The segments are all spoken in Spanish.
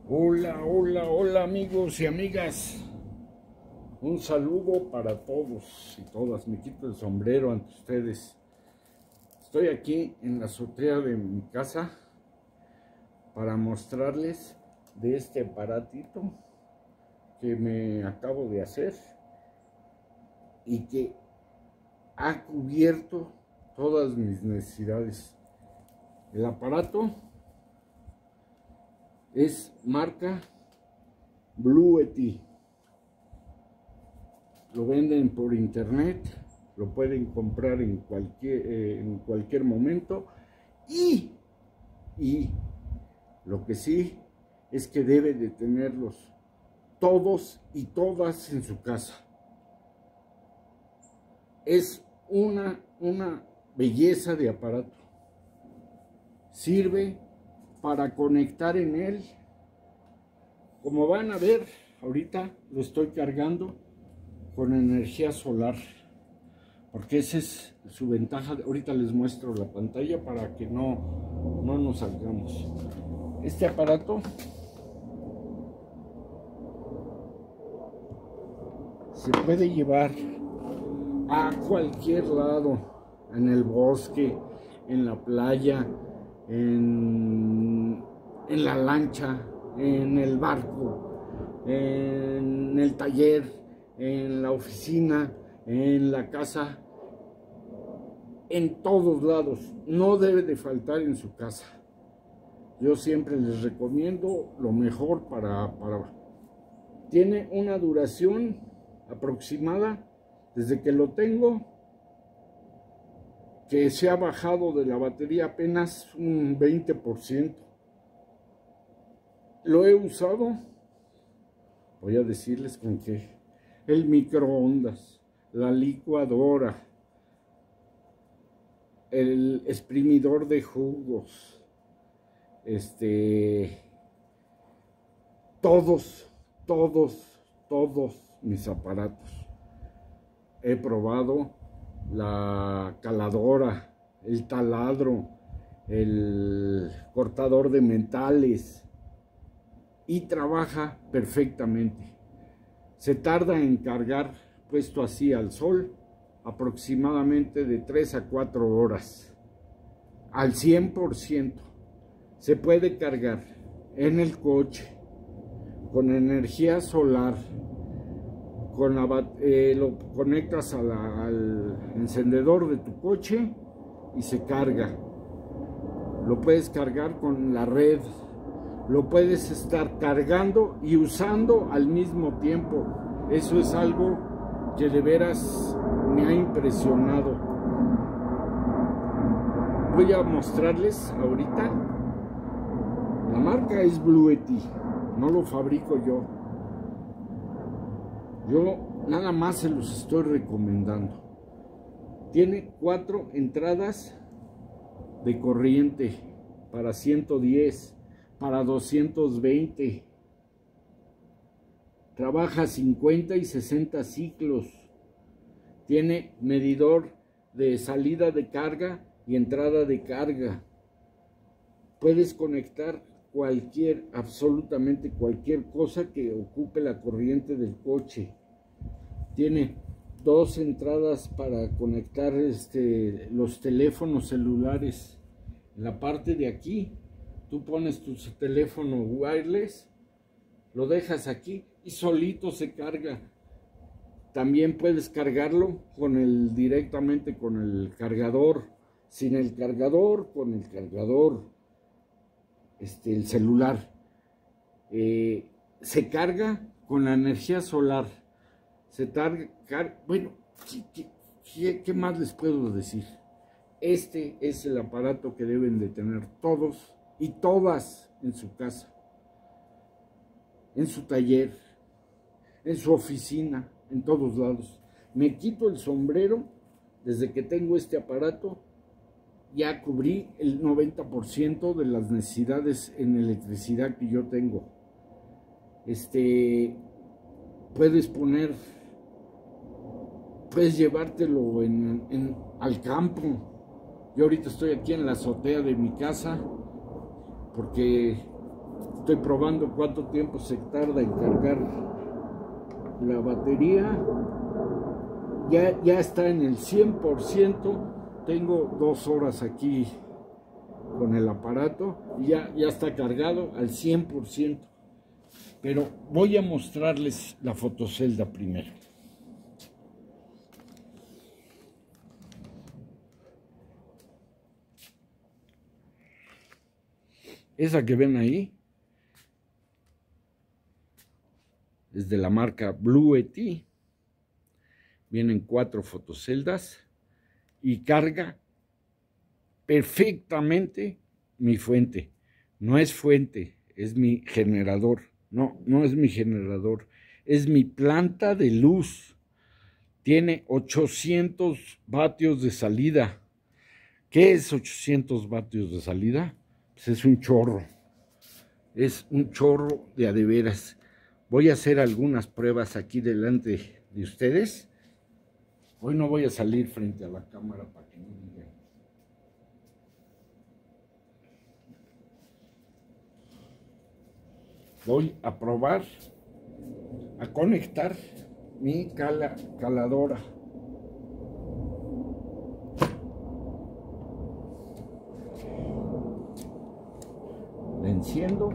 Hola, hola, hola amigos y amigas. Un saludo para todos y todas. Me quito el sombrero ante ustedes. Estoy aquí en la azotea de mi casa para mostrarles de este aparatito que me acabo de hacer y que ha cubierto todas mis necesidades. El aparato es marca Bluetooth. Lo venden por internet, lo pueden comprar en cualquier momento y lo que sí es que debe de tenerlos todos y todas en su casa. Es una belleza de aparato. Sirve para conectar en él. Como van a ver, ahorita lo estoy cargando con energía solar, porque esa es su ventaja. Ahorita les muestro la pantalla para que no nos salgamos. Este aparato se puede llevar a cualquier lado, en el bosque, en la playa, en la lancha, en el barco, en el taller, en la oficina, en la casa, en todos lados. No debe de faltar en su casa. Yo siempre les recomiendo lo mejor Tiene una duración aproximada desde que lo tengo, que se ha bajado de la batería apenas un 20%. Lo he usado, voy a decirles con qué: el microondas, la licuadora, el exprimidor de jugos, todos mis aparatos. He probado la caladora, el taladro, el cortador de metales, y trabaja perfectamente. Se tarda en cargar, puesto así al sol, aproximadamente de 3 a 4 horas, al 100%. Se puede cargar en el coche, con energía solar, lo conectas al encendedor de tu coche y se carga. Lo puedes cargar con la red, lo puedes estar cargando y usando al mismo tiempo. Eso es algo que de veras me ha impresionado. Voy a mostrarles ahorita. La marca es Bluetooth, no lo fabrico yo. Yo nada más se los estoy recomendando. Tiene 4 entradas de corriente para 110, para 220. Trabaja 50 y 60 ciclos. Tiene medidor de salida de carga y entrada de carga. Puedes conectar absolutamente cualquier cosa que ocupe la corriente del coche. Tiene 2 entradas para conectar los teléfonos celulares. En la parte de aquí, tú pones tu teléfono wireless, lo dejas aquí y solito se carga. También puedes cargarlo directamente con el cargador, sin el cargador, con el cargador, el celular. Se carga con la energía solar. Bueno, ¿qué más les puedo decir? Este es el aparato que deben de tener todos y todas en su casa, en su taller, en su oficina, en todos lados. Me quito el sombrero. Desde que tengo este aparato ya cubrí el 90% de las necesidades en electricidad que yo tengo. Puedes llevártelo al campo. Yo ahorita estoy aquí en la azotea de mi casa porque Estoy probando cuánto tiempo se tarda en cargar la batería. Ya está en el 100%. Tengo 2 horas aquí con el aparato y ya está cargado al 100%. Pero voy a mostrarles la fotocelda primero. Esa que ven ahí es de la marca Bluetti. Vienen 4 fotoceldas y carga perfectamente mi fuente. No es fuente, es mi generador. No es mi generador, es mi planta de luz. Tiene 800 vatios de salida. ¿Qué es 800 vatios de salida? Pues es un chorro. Es un chorro de a de veras. Voy a hacer algunas pruebas aquí delante de ustedes. Hoy no voy a salir frente a la cámara para que no digan. Voy a probar a conectar mi caladora. La enciendo.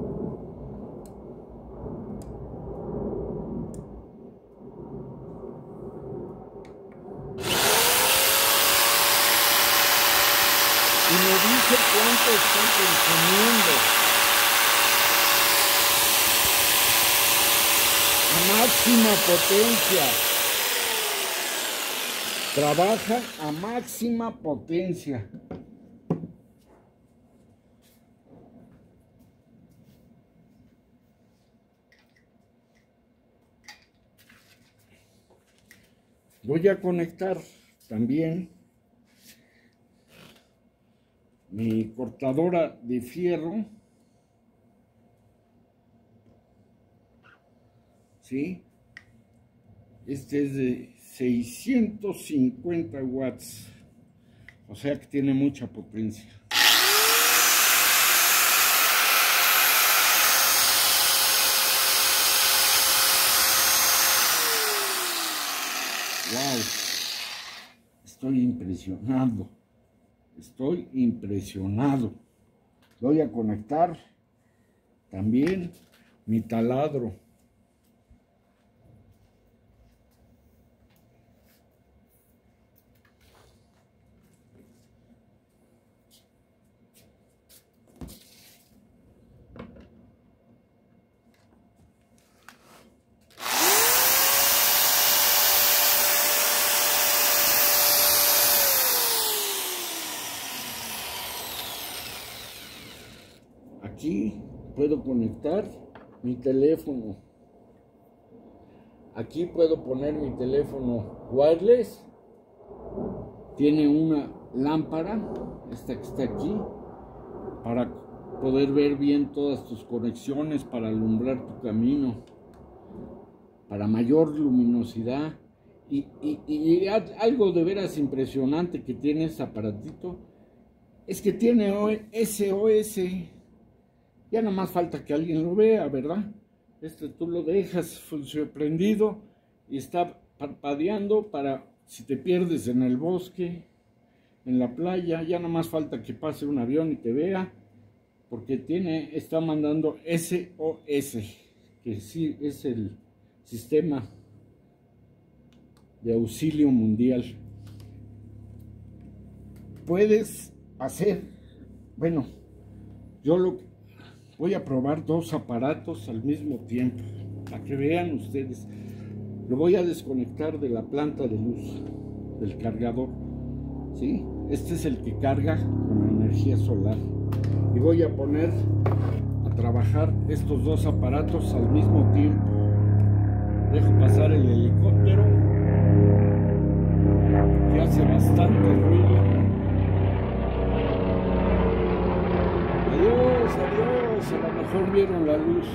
Y me dice cuánto está consumiendo. A máxima potencia. Trabaja a máxima potencia. Voy a conectar también mi cortadora de fierro, ¿sí? Este es de 650 watts, o sea que tiene mucha potencia. Wow, estoy impresionado. Estoy impresionado. Voy a conectar también mi taladro. Aquí puedo conectar mi teléfono. Aquí puedo poner mi teléfono wireless. Tiene una lámpara, esta que está aquí, para poder ver bien todas tus conexiones, para alumbrar tu camino, para mayor luminosidad. Y algo de veras impresionante que tiene este aparatito es que tiene SOS. Ya nada más falta que alguien lo vea, ¿verdad? Tú lo dejas prendido y está parpadeando para si te pierdes en el bosque, en la playa. Ya nada más falta que pase un avión y te vea, porque está mandando SOS, que sí es el sistema de auxilio mundial. Puedes hacer, bueno, voy a probar 2 aparatos al mismo tiempo, para que vean ustedes. Lo voy a desconectar de la planta de luz, del cargador, ¿sí? Este es el que carga con energía solar. Y voy a poner a trabajar estos 2 aparatos al mismo tiempo. Dejo pasar el helicóptero, que hace bastante ruido. Adiós, adiós, a lo mejor vieron la luz.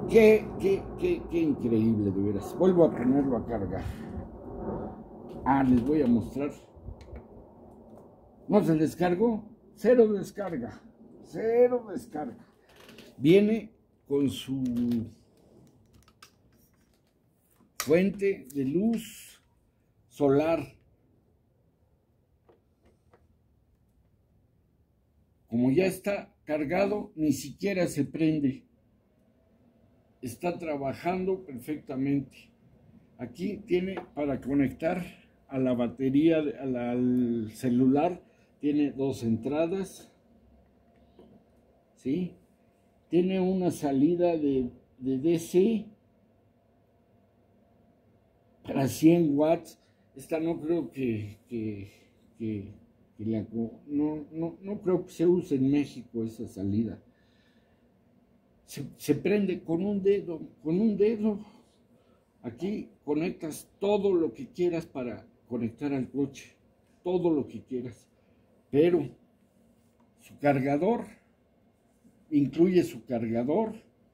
Qué increíble, de veras. Vuelvo a ponerlo a cargar. Les voy a mostrar. ¿No se descargó? Cero descarga. Cero descarga. Viene con su fuente de luz solar. Como ya está cargado, ni siquiera se prende. Está trabajando perfectamente. Aquí tiene para conectar a la batería, al celular, tiene dos entradas, ¿sí? Tiene una salida de DC para 100 watts. Esta no creo no creo que se use en México esa salida. Se prende con un dedo, Aquí conectas todo lo que quieras para conectar al coche, todo lo que quieras. Pero su cargador, incluye su cargador.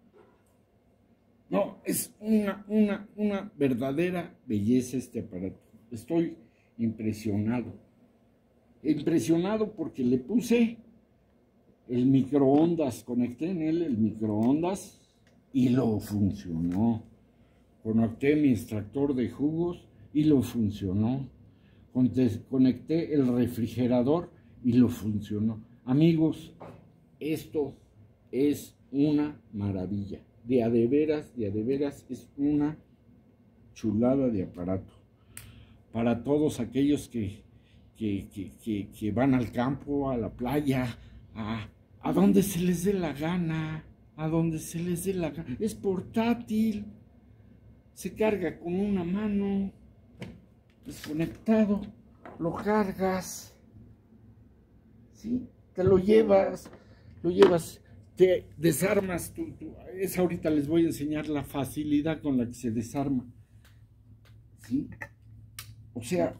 No, es una verdadera belleza este aparato. Estoy impresionado. Impresionado porque le puse el microondas, conecté en él el microondas y lo funcionó. Conecté mi extractor de jugos y lo funcionó. Conecté el refrigerador y lo funcionó. Amigos, esto es una maravilla. De a de veras es una chulada de aparato. Para todos aquellos que van al campo, a la playa, a donde se les dé la gana, Es portátil, se carga con una mano, desconectado, lo cargas, ¿sí? Te lo llevas, te desarmas, ahorita les voy a enseñar la facilidad con la que se desarma, ¿sí? O sea,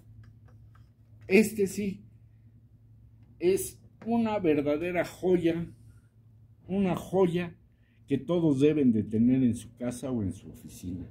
sí es una verdadera joya, una joya que todos deben de tener en su casa o en su oficina.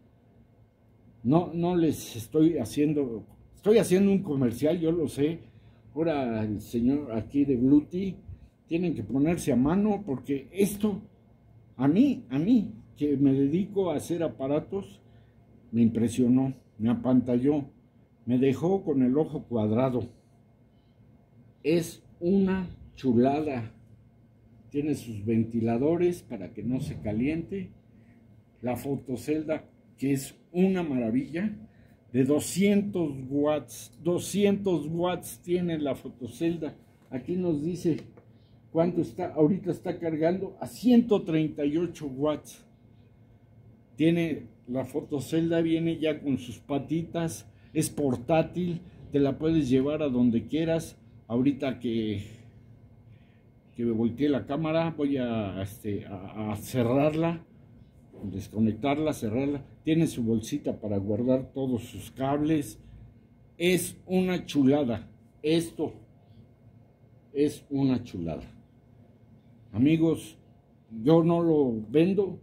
No les estoy haciendo un comercial, yo lo sé. Ahora el señor aquí de Bluetooth tienen que ponerse a mano porque esto, a mí, que me dedico a hacer aparatos, me impresionó, me apantalló, me dejó con el ojo cuadrado. Es una chulada. Tiene sus ventiladores para que no se caliente. La fotocelda, que es una maravilla, de 200 watts. 200 watts tiene la fotocelda. Aquí nos dice cuánto está. Ahorita está cargando a 138 watts. Tiene la fotocelda, viene ya con sus patitas. Es portátil. Te la puedes llevar a donde quieras. Ahorita que me volteé la cámara, voy a cerrarla, desconectarla, cerrarla. Tiene su bolsita para guardar todos sus cables. Es una chulada. Esto es una chulada. Amigos, yo no lo vendo,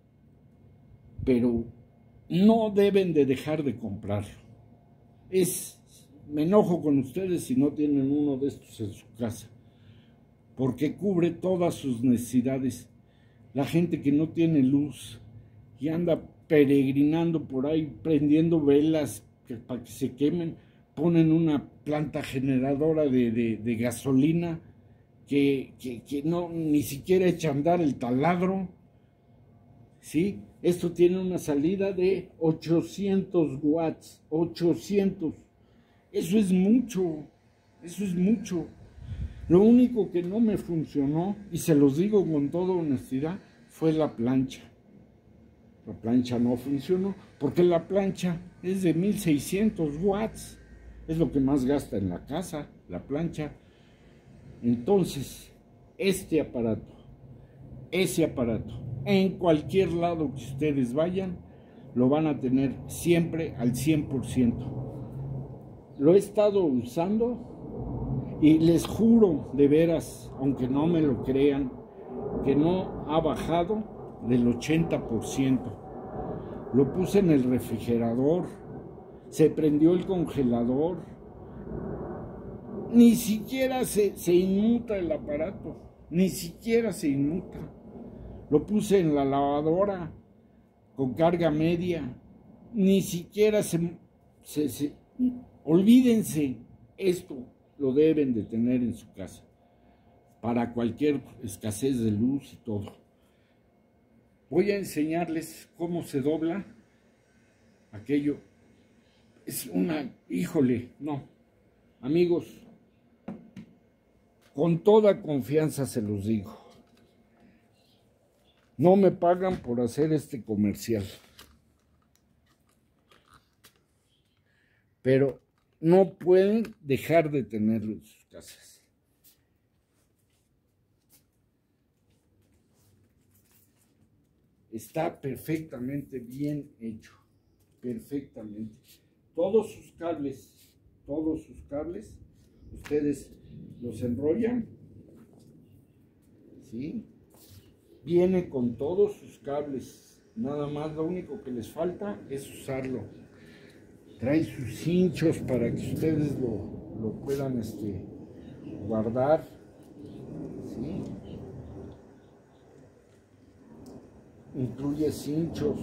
pero no deben de dejar de comprarlo. Me enojo con ustedes si no tienen uno de estos en su casa, porque cubre todas sus necesidades. La gente que no tiene luz y anda peregrinando por ahí, prendiendo velas para que se quemen, ponen una planta generadora de gasolina que no ni siquiera echa a andar el taladro, ¿sí? Esto tiene una salida de 800 watts, 800. Eso es mucho, eso es mucho. Lo único que no me funcionó, y se los digo con toda honestidad, fue la plancha. La plancha no funcionó, porque la plancha es de 1600 watts. Es lo que más gasta en la casa, la plancha. Entonces, ese aparato, en cualquier lado que ustedes vayan, lo van a tener siempre al 100%. Lo he estado usando y les juro de veras, aunque no me lo crean, que no ha bajado del 80%. Lo puse en el refrigerador, se prendió el congelador, ni siquiera se inmuta el aparato, ni siquiera se inmuta. Lo puse en la lavadora con carga media, ni siquiera olvídense, esto lo deben de tener en su casa, para cualquier escasez de luz y todo. Voy a enseñarles cómo se dobla aquello. Es una, híjole, no, amigos, con toda confianza se los digo. No me pagan por hacer este comercial, pero no pueden dejar de tenerlo en sus casas. Está perfectamente bien hecho, perfectamente. Todos sus cables, ustedes los enrollan, ¿sí? Viene con todos sus cables, nada más lo único que les falta es usarlo. Trae sus hinchos para que ustedes lo puedan guardar, ¿sí? Incluye cinchos,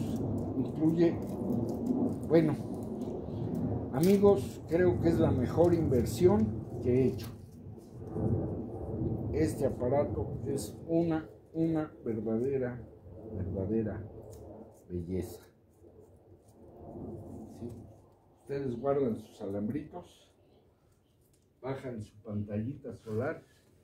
bueno, amigos, creo que es la mejor inversión que he hecho. Este aparato es una verdadera belleza. ¿Sí? Ustedes guardan sus alambritos, bajan su pantallita solar.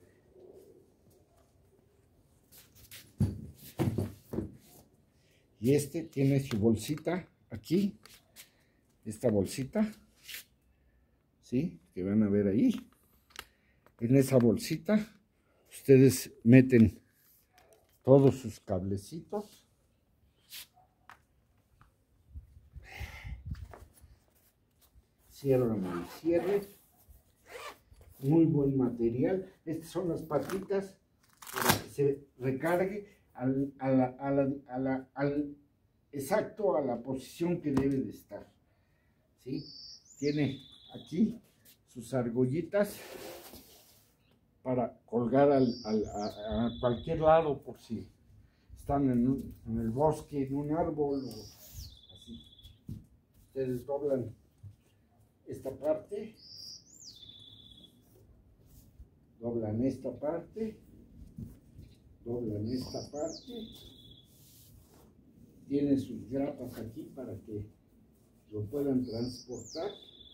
Y tiene su bolsita aquí, esta bolsita, ¿sí? Que van a ver ahí. En esa bolsita ustedes meten todos sus cablecitos. Cierran el cierre. Muy buen material. Estas son las patitas para que se recargue exacto a la posición que debe de estar, ¿sí? Tiene aquí sus argollitas para colgar a cualquier lado, por si están en el bosque, en un árbol o así. Ustedes doblan esta parte, doblan esta parte, doblan esta parte, tiene sus grapas aquí para que lo puedan transportar.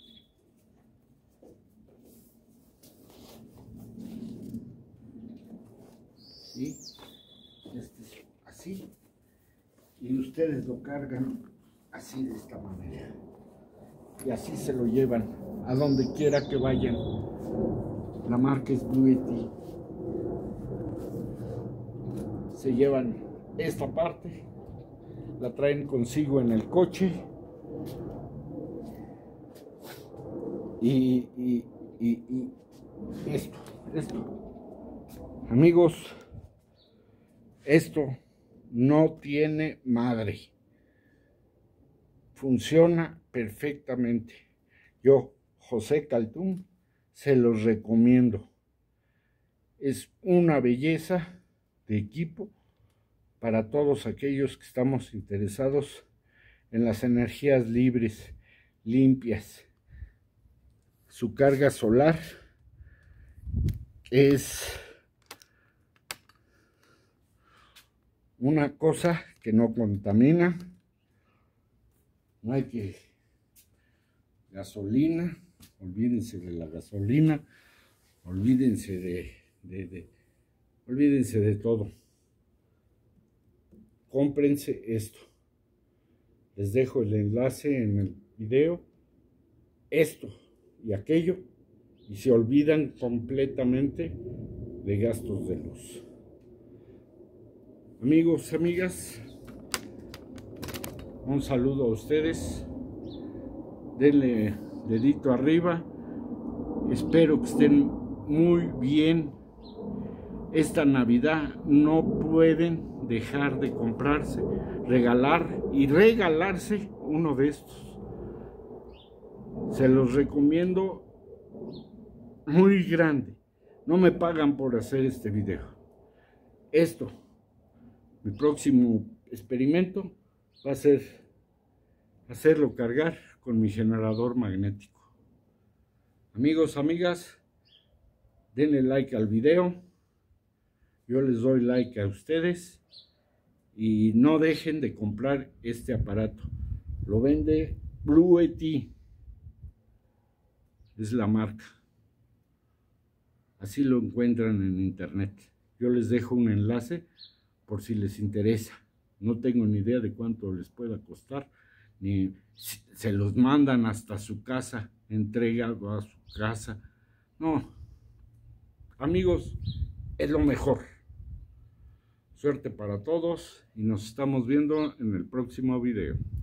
¿Sí? Así, y ustedes lo cargan así, de esta manera, y así se lo llevan a donde quiera que vayan. La marca es Blue Yeti. Se llevan esta parte, la traen consigo en el coche y esto, amigos, esto no tiene madre, funciona perfectamente. Yo, José Caltum, se los recomiendo. Es una belleza de equipo para todos aquellos que estamos interesados en las energías libres, limpias. Su carga solar es una cosa que no contamina. No hay que gasolina, olvídense de la gasolina, olvídense de todo. Cómprense esto. Les dejo el enlace en el video. Esto y aquello, y se olvidan completamente de gastos de luz. Amigos, amigas, un saludo a ustedes. Denle dedito arriba. Espero que estén muy bien. Esta Navidad no pueden dejar de comprarse, regalar y regalarse uno de estos. Se los recomiendo, muy grande. No me pagan por hacer este video. Mi próximo experimento va a ser hacerlo cargar con mi generador magnético. Amigos, amigas, denle like al video. Yo les doy like a ustedes. Y no dejen de comprar este aparato. Lo vende Bluetooth. Es la marca. Así lo encuentran en internet. Yo les dejo un enlace por si les interesa. No tengo ni idea de cuánto les pueda costar, ni se los mandan hasta su casa, entregado a su casa. No, amigos, es lo mejor. Suerte para todos y nos estamos viendo en el próximo video.